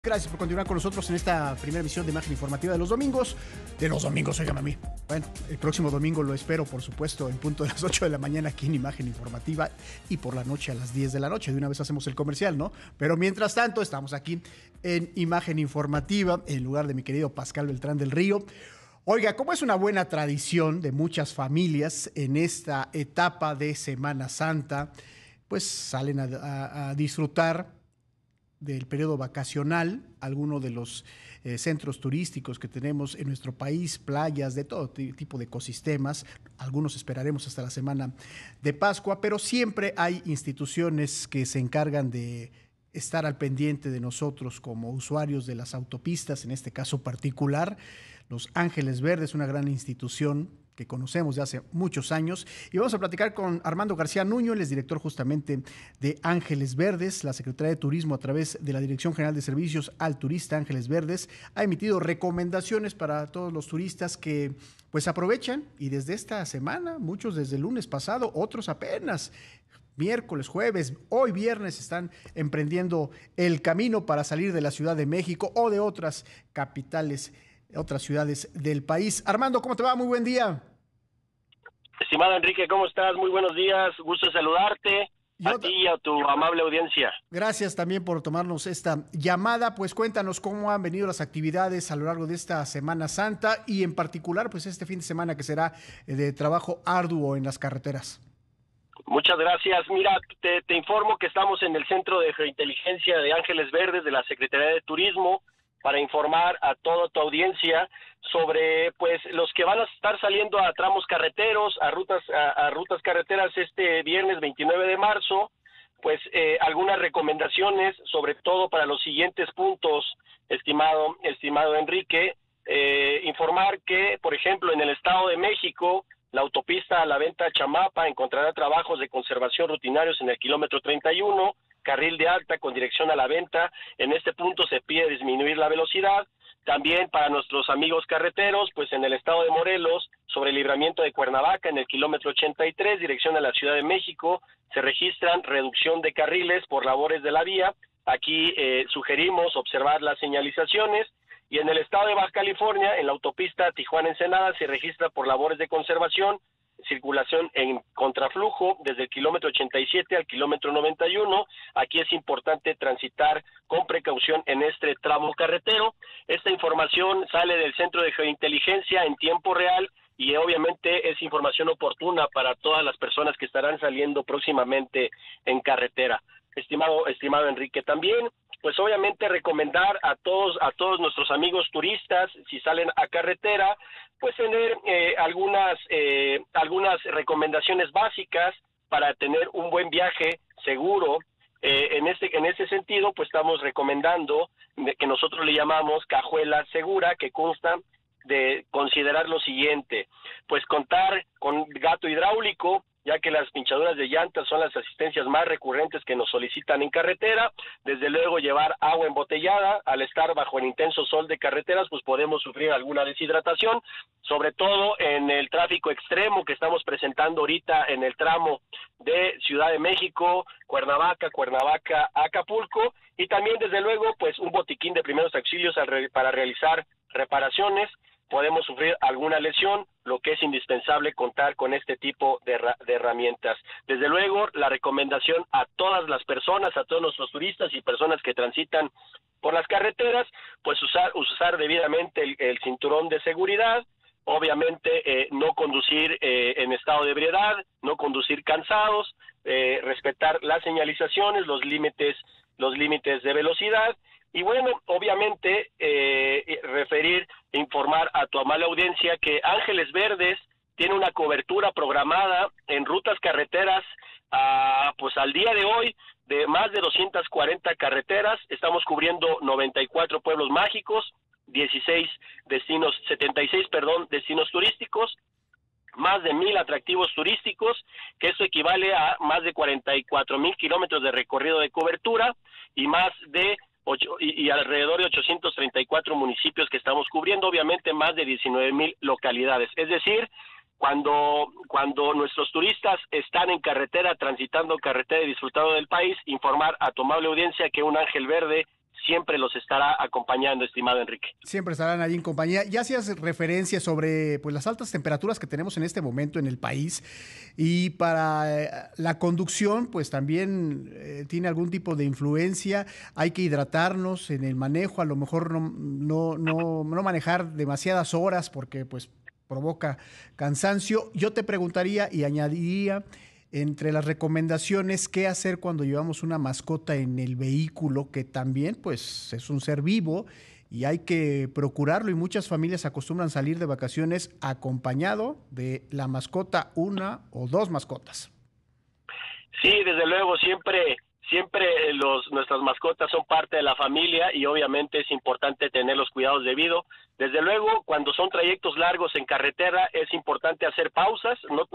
Gracias por continuar con nosotros en esta primera emisión de Imagen Informativa de los domingos. Óigame a mí. Bueno, el próximo domingo lo espero, por supuesto, en punto de las 8 de la mañana aquí en Imagen Informativa y por la noche a las 10 de la noche. De una vez hacemos el comercial, ¿no? Pero mientras tanto, estamos aquí en Imagen Informativa en lugar de mi querido Pascal Beltrán del Río. Oiga, como es una buena tradición de muchas familias en esta etapa de Semana Santa, pues salen a disfrutar del periodo vacacional, algunos de los centros turísticos que tenemos en nuestro país, playas de todo tipo de ecosistemas. Algunos esperaremos hasta la semana de Pascua, pero siempre hay instituciones que se encargan de estar al pendiente de nosotros como usuarios de las autopistas, en este caso particular, Los Ángeles Verdes, una gran institución que conocemos de hace muchos años, y vamos a platicar con Armando García Nuño, él es director justamente de Ángeles Verdes. La Secretaría de Turismo, a través de la Dirección General de Servicios al Turista Ángeles Verdes, ha emitido recomendaciones para todos los turistas que pues aprovechan, y desde esta semana, muchos desde el lunes pasado, otros apenas miércoles, jueves, hoy viernes, están emprendiendo el camino para salir de la Ciudad de México o de otras capitales, otras ciudades del país. Armando, ¿cómo te va? Muy buen día. Estimado Enrique, ¿cómo estás? Muy buenos días, gusto saludarte a Yo, ti y a tu amable audiencia. gracias también por tomarnos esta llamada. Pues cuéntanos cómo han venido las actividades a lo largo de esta Semana Santa y en particular pues este fin de semana que será de trabajo arduo en las carreteras. Muchas gracias. Mira, te informo que estamos en el Centro de Geointeligencia de Ángeles Verdes de la Secretaría de Turismo para informar a toda tu audiencia sobre pues los que van a estar saliendo a tramos carreteros, a rutas carreteras este viernes 29 de marzo, pues algunas recomendaciones, sobre todo para los siguientes puntos, estimado Enrique. Informar que, por ejemplo, en el Estado de México, la autopista a la Venta Chamapa encontrará trabajos de conservación rutinarios en el kilómetro 31, carril de alta con dirección a la Venta. En este punto se pide disminuir la velocidad. También para nuestros amigos carreteros, pues en el estado de Morelos, sobre el libramiento de Cuernavaca, en el kilómetro 83, dirección a la Ciudad de México, se registran reducción de carriles por labores de la vía. Aquí sugerimos observar las señalizaciones. Y en el estado de Baja California, en la autopista Tijuana-Ensenada, se registra por labores de conservación, circulación en contraflujo desde el kilómetro 87 al kilómetro 91. Aquí es importante transitar con precaución en este tramo carretero. Esta información sale del Centro de Geointeligencia en tiempo real y obviamente es información oportuna para todas las personas que estarán saliendo próximamente en carretera. Estimado Enrique, también pues obviamente recomendar a todos nuestros amigos turistas, si salen a carretera, pues tener algunas recomendaciones básicas para tener un buen viaje seguro. En ese sentido, pues estamos recomendando que nosotros le llamamos cajuela segura, que consta de considerar lo siguiente: pues contar con gato hidráulico, ya que las pinchaduras de llantas son las asistencias más recurrentes que nos solicitan en carretera. Desde luego llevar agua embotellada. Al estar bajo el intenso sol de carreteras, pues podemos sufrir alguna deshidratación, sobre todo en el tráfico extremo que estamos presentando ahorita en el tramo de Ciudad de México, Cuernavaca, Acapulco, y también desde luego pues un botiquín de primeros auxilios para realizar reparaciones. Podemos sufrir alguna lesión, lo que es indispensable contar con este tipo de herramientas. Desde luego, la recomendación a todas las personas, a todos nuestros turistas y personas que transitan por las carreteras, pues usar debidamente el cinturón de seguridad. Obviamente no conducir en estado de ebriedad, no conducir cansados, respetar las señalizaciones, los límites de velocidad. Y bueno, obviamente informar a tu amable audiencia que Ángeles Verdes tiene una cobertura programada en rutas carreteras pues al día de hoy de más de 240 carreteras. Estamos cubriendo 94 pueblos mágicos, 76 destinos turísticos, más de 1,000 atractivos turísticos, que eso equivale a más de 44,000 kilómetros de recorrido de cobertura y alrededor de 834 municipios que estamos cubriendo, obviamente más de 19,000 localidades. Es decir, cuando nuestros turistas están en carretera, transitando carretera y disfrutando del país, informar a tu amable audiencia que un ángel verde siempre los estará acompañando, estimado Enrique. Siempre estarán allí en compañía. Ya hacías referencia sobre pues las altas temperaturas que tenemos en este momento en el país, y para la conducción pues también tiene algún tipo de influencia. Hay que hidratarnos en el manejo, a lo mejor no manejar demasiadas horas porque pues provoca cansancio. Yo te preguntaría y añadiría entre las recomendaciones, ¿qué hacer cuando llevamos una mascota en el vehículo? Que también, pues, es un ser vivo y hay que procurarlo. Y muchas familias acostumbran salir de vacaciones acompañado de la mascota, una o dos mascotas. Sí, desde luego, siempre nuestras mascotas son parte de la familia y obviamente es importante tener los cuidados debidos. Desde luego, cuando son trayectos largos en carretera es importante hacer pausas,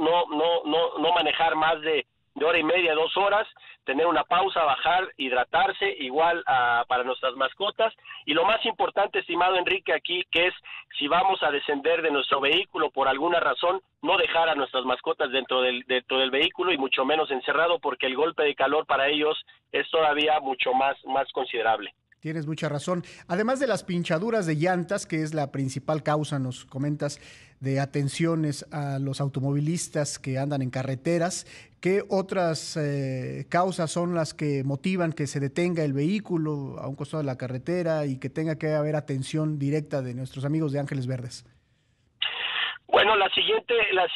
no manejar más de hora y media, 2 horas, tener una pausa, bajar, hidratarse, igual para nuestras mascotas. Y lo más importante, estimado Enrique, aquí, que es si vamos a descender de nuestro vehículo por alguna razón, no dejar a nuestras mascotas dentro del vehículo y mucho menos encerrado, porque el golpe de calor para ellos es todavía mucho más considerable. Tienes mucha razón. Además de las pinchaduras de llantas, que es la principal causa, nos comentas, de atenciones a los automovilistas que andan en carreteras, ¿qué otras causas son las que motivan que se detenga el vehículo a un costado de la carretera y que tenga que haber atención directa de nuestros amigos de Ángeles Verdes? Bueno, la siguiente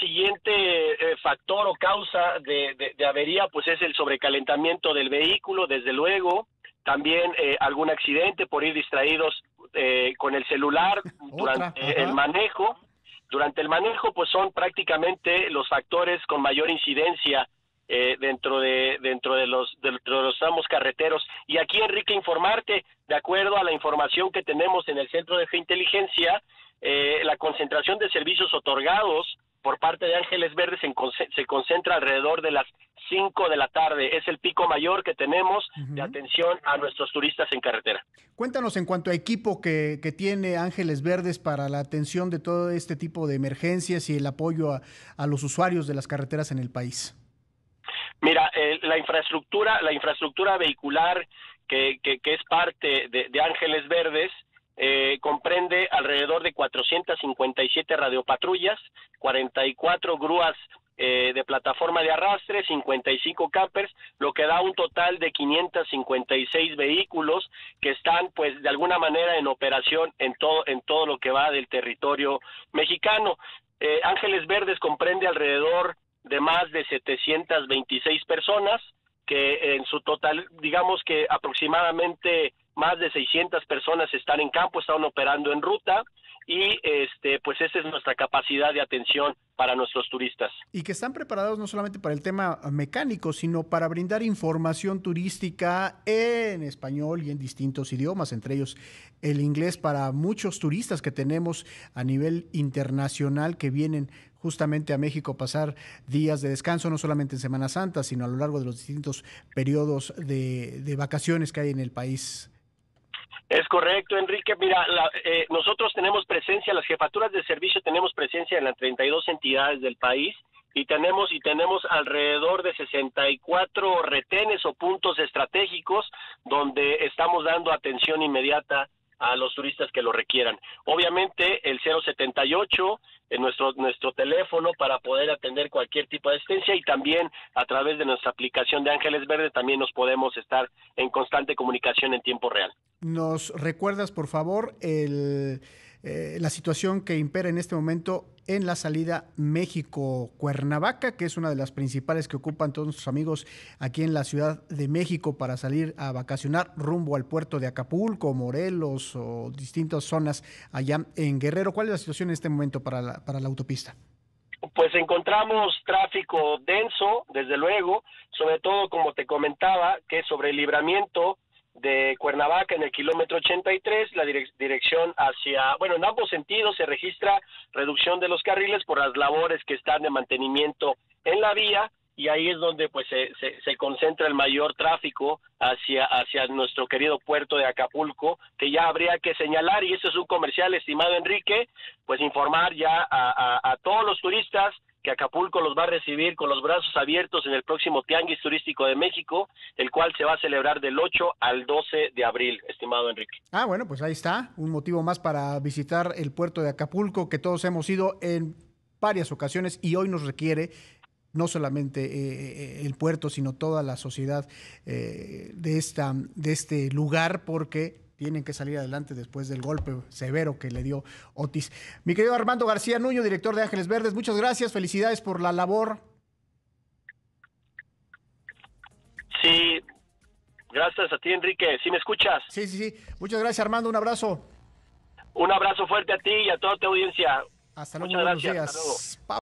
factor o causa de avería pues es el sobrecalentamiento del vehículo, desde luego. También algún accidente por ir distraídos con el celular durante el manejo. Durante el manejo, pues son prácticamente los factores con mayor incidencia dentro de los tramos carreteros. Y aquí, Enrique, informarte, de acuerdo a la información que tenemos en el Centro de Geointeligencia, la concentración de servicios otorgados por parte de Ángeles Verdes se concentra alrededor de las 5 de la tarde. Es el pico mayor que tenemos de atención a nuestros turistas en carretera. Cuéntanos en cuanto a equipo que tiene Ángeles Verdes para la atención de todo este tipo de emergencias y el apoyo a los usuarios de las carreteras en el país. Mira, la infraestructura vehicular que es parte de Ángeles Verdes comprende alrededor de 457 radiopatrullas, 44 grúas de plataforma de arrastre, 55 campers, lo que da un total de 556 vehículos que están pues de alguna manera en operación en todo lo que va del territorio mexicano. Ángeles Verdes comprende alrededor de más de 726 personas, que en su total, digamos que aproximadamente más de 600 personas están en campo, están operando en ruta, y pues esa es nuestra capacidad de atención para nuestros turistas. Y que están preparados no solamente para el tema mecánico, sino para brindar información turística en español y en distintos idiomas, entre ellos el inglés, para muchos turistas que tenemos a nivel internacional que vienen justamente a México a pasar días de descanso, no solamente en Semana Santa, sino a lo largo de los distintos periodos de vacaciones que hay en el país. Es correcto, Enrique. Mira, nosotros tenemos presencia, las jefaturas de servicio tenemos presencia en las 32 entidades del país y tenemos alrededor de 64 retenes o puntos estratégicos donde estamos dando atención inmediata a los turistas que lo requieran. Obviamente el 078 en nuestro teléfono para poder atender cualquier tipo de asistencia, y también a través de nuestra aplicación de Ángeles Verdes también nos podemos estar en constante comunicación en tiempo real. ¿Nos recuerdas, por favor, la situación que impera en este momento en la salida México-Cuernavaca, que es una de las principales que ocupan todos nuestros amigos aquí en la Ciudad de México para salir a vacacionar rumbo al puerto de Acapulco, Morelos o distintas zonas allá en Guerrero? ¿Cuál es la situación en este momento para la autopista? Pues encontramos tráfico denso, desde luego, sobre todo, como te comentaba, que sobre el libramiento de Cuernavaca en el kilómetro 83, la dirección hacia, bueno, en ambos sentidos se registra reducción de los carriles por las labores que están de mantenimiento en la vía, y ahí es donde pues se concentra el mayor tráfico hacia nuestro querido puerto de Acapulco, que ya habría que señalar, y eso es un comercial, estimado Enrique, pues informar ya a todos los turistas que Acapulco los va a recibir con los brazos abiertos en el próximo Tianguis Turístico de México, el cual se va a celebrar del 8 al 12 de abril, estimado Enrique. Bueno, pues ahí está, un motivo más para visitar el puerto de Acapulco, que todos hemos ido en varias ocasiones y hoy nos requiere no solamente el puerto, sino toda la sociedad de este lugar, porque tienen que salir adelante después del golpe severo que le dio Otis. Mi querido Armando García Nuño, director de Ángeles Verdes, muchas gracias, felicidades por la labor. Sí, gracias a ti, Enrique. ¿Sí me escuchas? Sí. Muchas gracias, Armando, un abrazo. Un abrazo fuerte a ti y a toda tu audiencia. Hasta luego, Muchas buenos gracias. días. Hasta luego.